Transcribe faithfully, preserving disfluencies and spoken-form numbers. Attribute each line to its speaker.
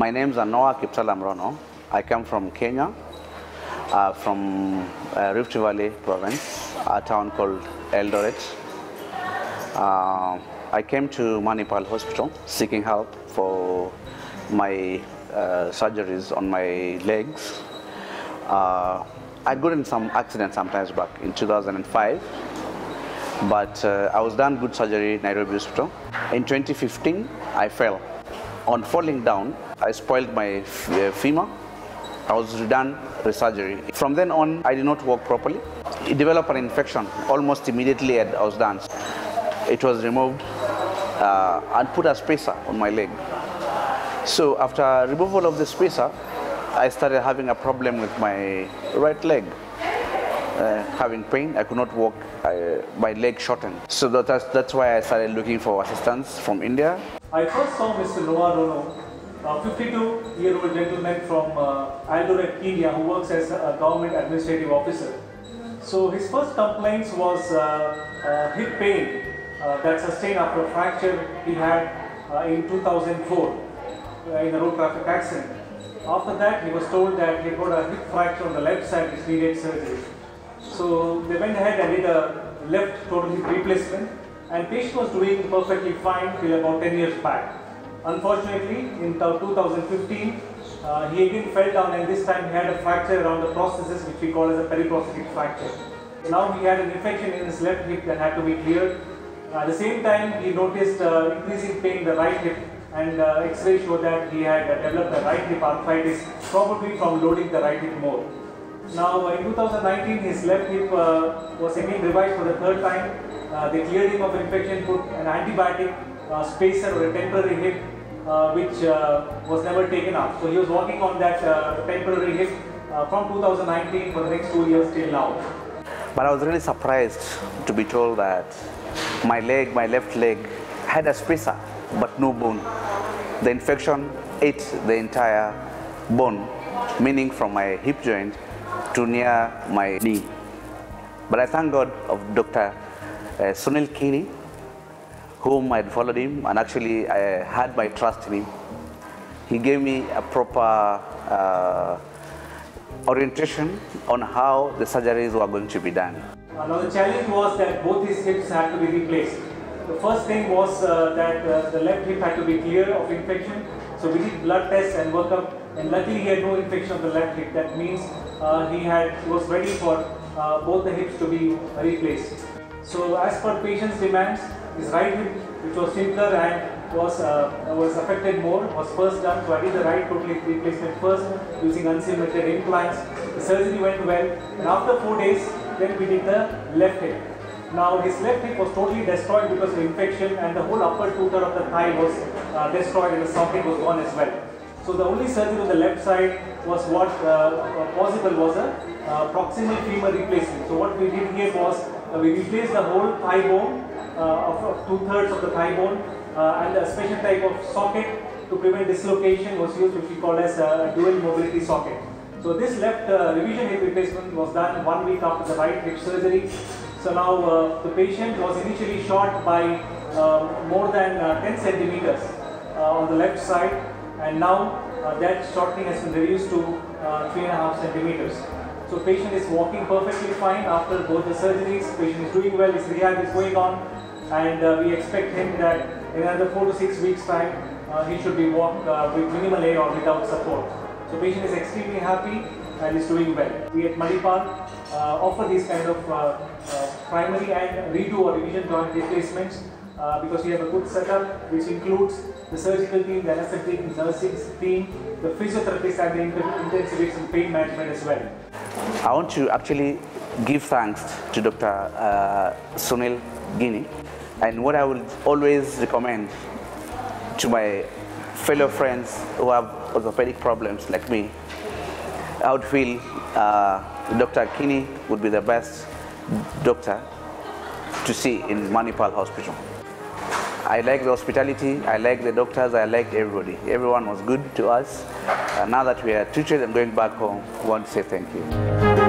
Speaker 1: My name is Noah Kiptalam Rono. I come from Kenya, uh, from uh, Rift Valley province, a town called Eldoret. Uh, I came to Manipal Hospital seeking help for my uh, surgeries on my legs. Uh, I got in some accident sometimes back in two thousand five, but uh, I was done good surgery in Nairobi Hospital. In twenty fifteen, I fell. On falling down, I spoiled my femur. I was redone the surgery. From then on, I did not walk properly. It developed an infection almost immediately I was done. It was removed uh, and put a spacer on my leg. So after removal of the spacer, I started having a problem with my right leg. Uh, having pain, I could not walk, I, my leg shortened. So that, that's, that's why I started looking for assistance from India.
Speaker 2: I first saw Mister Noah Rono, a fifty-two-year-old gentleman from uh, Eldoret, Kenya, who works as a government administrative officer. So his first complaints was uh, uh, hip pain uh, that sustained after a fracture he had uh, in two thousand four uh, in a road traffic accident. After that, he was told that he got a hip fracture on the left side which needed surgery. So they went ahead and did a left total hip replacement, and patient was doing perfectly fine till about ten years back. Unfortunately, in two thousand fifteen, uh, he again fell down, and this time he had a fracture around the prosthesis, which we call as a periprosthetic fracture. Now he had an infection in his left hip that had to be cleared. Uh, at the same time, he noticed uh, increasing pain in the right hip, and uh, X-ray showed that he had uh, developed a right hip arthritis, probably from loading the right hip more. Now, in two thousand nineteen, his left hip uh, was again revised for the third time. Uh, they cleared him of infection, put an antibiotic uh, spacer or a temporary hip, uh, which uh, was never taken up. So he was working on that uh, temporary hip uh, from two thousand nineteen for the next two years till now.
Speaker 1: But I was really surprised to be told that my leg, my left leg, had a spacer, but no bone. The infection ate the entire bone, meaning from my hip joint to near my knee. But I thank God of Doctor Uh, Sunil Kini, whom I had followed him, and actually I had my trust in him. He gave me a proper uh, orientation on how the surgeries were going to be done.
Speaker 2: Uh, now the challenge was that both his hips had to be replaced. The first thing was uh, that uh, the left hip had to be clear of infection. So we did blood tests and workup, and luckily he had no infection of the left hip. That means uh, he had he was ready for uh, both the hips to be replaced. So as per patient's demands, his right hip, which was simpler and was uh, was affected more, was first done. So I did the right total hip replacement first using unsymmetric implants. The surgery went well, and after four days, then we did the left hip. Now his left hip was totally destroyed because of infection, and the whole upper two-third of the thigh was uh, destroyed, and the socket was gone as well. So the only surgery on the left side was what uh, possible was a uh, proximal femur replacement. So what we did here was uh, we replaced the whole thigh bone uh, of, of two-thirds of the thigh bone, uh, and a special type of socket to prevent dislocation was used, which we call as a dual mobility socket. So this left uh, revision hip replacement was done one week after the right hip surgery. So now uh, the patient was initially short by uh, more than uh, ten centimeters uh, on the left side, and now uh, that shortening has been reduced to uh, three and a half centimeters. So patient is walking perfectly fine after both the surgeries. Patient is doing well, his rehab is going on, and uh, we expect him that in another four to six weeks time, uh, he should be walk uh, with minimal aid or without support. So patient is extremely happy and is doing well. We at Manipal uh, offer these kind of uh, uh, primary and redo or revision joint replacements uh, because we have a good setup which includes the surgical team, the anesthetic nursing team, the physiotherapist, and the intensivists and pain management as well.
Speaker 1: I want to actually give thanks to Doctor Uh, Sunil Kini, and what I would always recommend to my fellow friends who have orthopedic problems like me, I would feel uh, Doctor Kini would be the best doctor to see in Manipal Hospital. I like the hospitality, I like the doctors, I liked everybody. Everyone was good to us. Uh, now that we are treated and going back home, we want to say thank you.